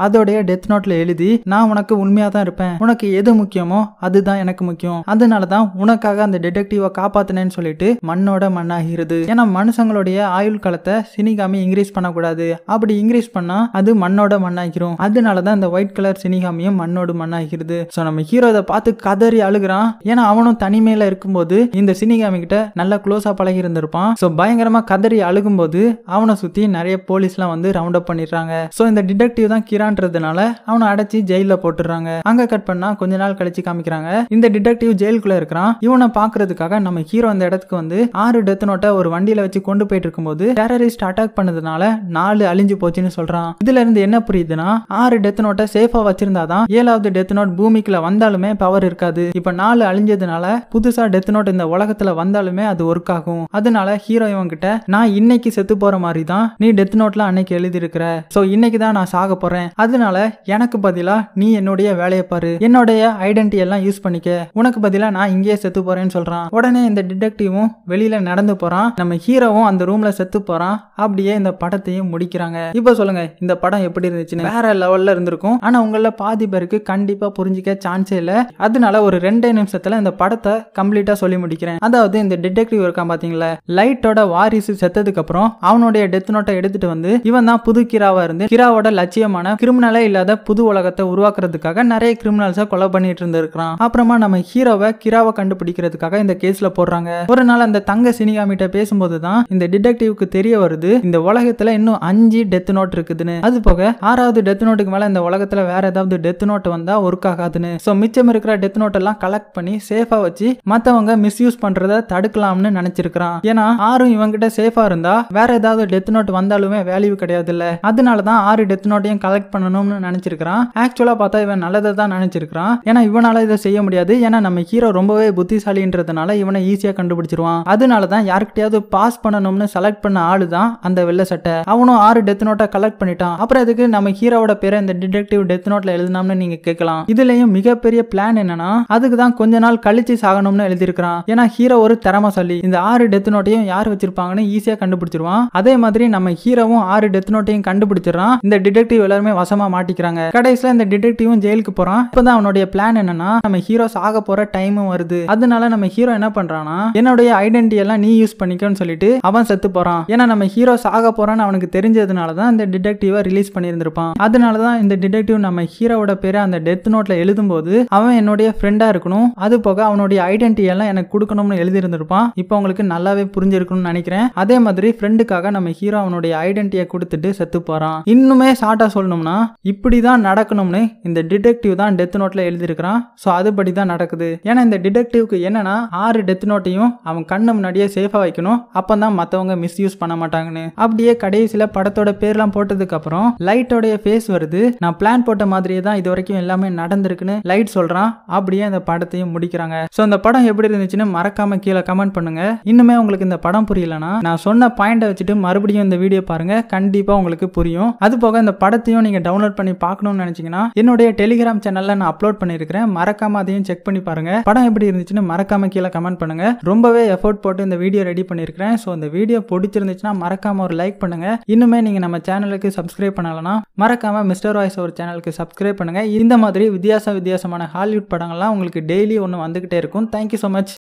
டெத் நோட்ல எழுதி நான் உனக்கு உண்மையா தான் இருப்பேன், உனக்கு எது முக்கியமோ அதுதான் எனக்கு முக்கியம், அதனாலதான் உனக்காக அந்த டிடெக்டிவ காப்பாத்தினேன்னு சொல்லிட்டு மண்ணோட மண்ணாகிறது. ஏன்னா மனுஷங்களுடைய ஆயுள் காலத்தை சினிகாமி இன்க்ரீஸ் பண்ணக்கூடாது, அப்படி இன்க்ரீஸ் பண்ணா அது மண்ணோட மண்ணாகிரும். அதனாலதான் இந்த ஒயிட் கலர் சினிகாமியும் மண்ணோடு மண்ணாகிறது. சோ நம்ம ஹீரோ இதை பார்த்து கதறி அழுகுறான். ஏன்னா அவனும் தனிமையில இருக்கும்போது இந்த சினிகாமி கிட்ட நல்லா க்ளோஸா பழகி இருந்திருப்பான். சோ பயங்கரமா கதறி அழுகும்போது அவனை சுத்தி நிறைய போலீஸ்லாம் வந்து ரவுண்ட் அப் பண்ணிடுறாங்க. சோ இந்த டிடெக்டிவ் தான் கிரான்றதுனால அவனை அடைச்சி ஜெயில போட்டுறாங்க. அங்க கட் பண்ணா கொஞ்ச நாள் கழிச்சு காமிக்கிறாங்க. இந்த டிடெக்டிவ் ஜெயிலுக்குள்ள இருக்கிறான். இவனை பாக்குறதுக்காக நம்ம ஹீரோ அந்த இடத்துக்கு வந்து 6 டெத் நோட்டை ஒரு வண்டியில வச்சு கொண்டு போயிட்டு இருக்கும்போது டெரரிஸ்ட் அட்டாக் பண்ணதுனால 4 அழிஞ்சு போச்சுன்னு சொல்றான். இதுல இருந்து என்ன புரியுதுன்னா 6 டெத் நோட்டை சேஃபா வச்சிருந்தாதான் 7வது டெத் நோட் பூமிக்குள்ள வந்தாலுமே பவர் இருக்காது. இப்ப 4 அழிஞ்சதுனால புதுசா டெத் நோட் இந்த உலகத்துல வந்தாலுமே அது ஒர்க் ஆகும். அதனால ஹீரோ இவன் கிட்ட நான் இன்னைக்கு செத்து போற மாதிரி தான் நீ டெத் நோட்ல அன்னைக்கு எழுதி இருக்கிற, சோ இன்னைக்கு தான் நான் சாக போறேன், அதனால எனக்கு பதிலா நீ என்னுடைய வேலையை பாரு, என்னுடைய ஐடென்டிட்டி எல்லாம் யூஸ் பண்ணிக்க, உனக்கு பதிலா நான் இங்கேயே செத்து போறேன்னு சொல்றான். உடனே இந்த டிடெக்டிவும் வெளியில நடந்து போறான். நம்ம ஹீரோவும் அந்த ரூம்ல செத்து போறான். அப்படியே இந்த படத்தையும் முடிக்கிறாங்க. இப்ப சொல்லுங்க இந்த படம் எப்படி இருந்துச்சுன்னு. வேற லெவல்ல இருந்திருக்கும். ஆனா உங்கள பாதி பேருக்கு கண்டிப்பா புரிஞ்சிக்க சான்ஸே இல்ல. அதனால ஒரு 2 நிமிஷத்துல இந்த படத்தை கம்ப்ளீட்டா சொல்லி முடிக்கிறேன். அதாவது இந்த டிடெக்டிவ் இருக்கான் பாத்தீங்களா, லைட்டோட வாரிசு செத்ததுக்கு அப்புறம் அவனுடைய டெத் நோட்டை எடுத்துட்டு வந்து இவன் தான் புது கிராவா இருந்து கிராவோட லட்சியமான கிரிமினலே இல்லாத புது உலகத்தை உருவாக்குறதுக்காக நிறைய கிரிமினல்ஸை கொலை பண்ணிட்டு இருந்திருக்கான். அப்புறமா நம்ம ஹீரோவை கிராவை கண்டுபிடிக்கிறதுக்காக இந்த கேஸ்ல போடுறாங்க. ஒரு நாள் அந்த தங்க சினிகாமிட்ட பேசும்போது தான் இந்த டிடெக்டிவ்க்கு தெரிய வருது இந்த உலகத்துல இன்னும் 5 டெத் நோட் இருக்குதுன்னு. அது போக 6வது டெத் நோட்டுக்கு மேல இந்த உலகத்துல வேற ஏதாவது டெத் நோட் வந்தா ஒர்க் ஆகாதுன்னு. சோ மிச்சம் இருக்கிற டெத் நோட் எல்லாம் கலெக்ட் பண்ணி சேஃபா வச்சு மத்தவங்க மிஸ்யூஸ் பண்றத தடுக்கலாம்னு நினைச்சிருக்கான். ஏன்னா 6 இவங்கிட்ட சேஃபா இருந்தா வேற ஏதாவது டெத் நோட் வந்தாலுமே வேல்யூ கிடையாது இல்ல. அதனாலதான் 6 டெத் நோட்டையும் கலெக்ட் பண்ணணும்னு நினைச்சிருக்கான். ஆக்சுவலா பார்த்தா இவன் நல்லதை தான் நினைச்சிருக்கான். ஏன்னா இவனால இதை செய்ய முடியாது. ஏன்னா நம்ம ஹீரோ ரொம்பவே புத்திசாலின்றதுனால இவனை ஈஸியா கண்டுபிடிச்சிருவான். அதனாலதான் யாருக்கிட்டையாவது பாஸ் பண்ணணும்னு செலக்ட் பண்ண ஆளு தான் அந்த வெள்ளை சட்டை. அவனும் 6 டெத் நோட்டை கலெக்ட் பண்ணிட்டான். அப்புறம் அதுக்கு நம்ம ஹீரோவோட பேரை இந்த டிடெக்டிவ் டெத் நோட்ல எழுதினாம்னு நீங்க கேட்கலாம். இதுலயும் மிகப்பெரிய பிளான் என்னன்னா அதுக்கு தான் கொஞ்ச நாள் கழிச்சு சாகணும்னு எழுதியிருக்கான். ஏன்னா ஹீரோ ஒரு திறமைசாலி. இந்த 6 டெத் நோட்டையும் யார் வச்சிருப்பாங்கன்னு ஈஸியா கண்டுபிடிச்சிருவான். அதே மாதிரி நம்ம ஹீரோவும் 6 டெத் நோட்டையும் கண்டுபிடிச்சிடறான். இந்த டிடெக்டிவ் எல்லாருமே வசமா மாட்டிக்கிறாங்க. கடைசியில இந்த டிடெக்டிவும் ஜெயிலுக்கு போறான். இப்பதான் அவனுடைய பிளான் என்னன்னா நம்ம ஹீரோ சாக போற டைமும் வருது. அதனால நம்ம ஹீரோ என்ன பண்றானா என்னுடைய ஐடென்டிட்டி எல்லாம் நீ யூஸ் பண்ணிக்கன்னு சொல்லிட்டு அவன் செத்து போறான். ஏன்னா நம்ம ஹீரோ சாக போறான்னு அவனுக்கு தெரிஞ்சதுனாலதான் இந்த டிடெக்டிவை ரிலீஸ் பண்ணியிருந்திருப்பான். அதனாலதான் இந்த டிடெக்டிவ் நம்ம ஹீரோவோட பேரை அந்த டெத் நோட்ல எழுதும்போது அவன் என்னுடைய ஃப்ரெண்டா இருக்கணும், அது போக அவனுடைய ஐடென்டிட்டி எல்லாம் எனக்கு கொடுக்கணும்னு எழுதி இருந்திருப்பான். இப்போ உங்களுக்கு நல்லாவே புரிஞ்சிருக்கும்னு நினைக்கிறேன். அதே மாதிரி ஃப்ரெண்டுக்காக நம்ம ஹீரோ அவனுடைய ஐடென்டிட்டியை கொடுத்துட்டு செத்து போறான். இன்னுமே ஷார்ட்டா சொல்லணும்னா இப்படிதான் நடக்கணும்னு இந்த டிடெக்டிவ் தான் டெத் நோட்ல எழுதியிருக்கான். சோ அதுபடி தான் நடக்குது. ஏன்னா இந்த டிடெக்டிவ்க்கு என்னன்னா 6 டெத் நோட்டையும் அவன் கண்ணு முன்னாடியே சேஃபா வைக்கணும், அப்பதான் மத்தவங்க மிஸ்யூஸ் பண்ண மாட்டாங்கன்னு. அப்படியே கடைசியில படத்தோட பேர்லாம் போட்டதுக்கு அப்புறம் லைட்டோட ஃபேஸ் வருது. நான் பிளான் போட்ட மாதிரியே தான் இது வரைக்கும் எல்லாமே நடந்திருக்குன்னு லைட் சொல்றான். அப்படியே அந்த படத்தையும் முடிக்கிறாங்க. சோ இந்த படம் எப்படி இருந்துச்சுன்னு மறக்காம கீழே கமெண்ட் பண்ணுங்க. இன்னுமே உங்களுக்கு இந்த படம் புரியலனா நான் சொன்ன பாயிண்ட வச்சுட்டு மறுபடியும் இந்த வீடியோ பாருங்க, கண்டிப்பா உங்களுக்கு புரியும். அது போக இந்த படத்தையும் நீங்க டவுன்லோட் பண்ணி பார்க்கணும்னு நினைச்சீங்கன்னா என்னுடைய டெலிகிராம் சேனல்ல நான் அப்லோட் பண்ணிருக்கேன், மறக்காம அதையும் செக் பண்ணி பாருங்க. படம் எப்படி இருந்துச்சுன்னு மறக்காம கீழே கமெண்ட் பண்ணுங்க. ரொம்பவே எஃபோர்ட் போட்டு இந்த வீடியோ ரெடி பண்ணிருக்கேன். சோ இந்த வீடியோ பிடிச்சிருந்துச்சுன்னா மறக்காம ஒரு லைக் பண்ணுங்க. இன்னுமே நீங்க நம்ம சேனலுக்கு சப்ஸ்கிரைப் பண்ணலனா மறக்காம மிஸ்டர் வாய்ஸ் ஓவர் சேனலுக்கு சப்ஸ்கிரைப் பண்ணுங்க. இந்த மாதிரி வித்தியாசமான ஹாலிவுட் படங்கள்லாம் உங்களுக்கு டெய்லி ஒன்று வந்துகிட்டே இருக்கும். Thank you so much.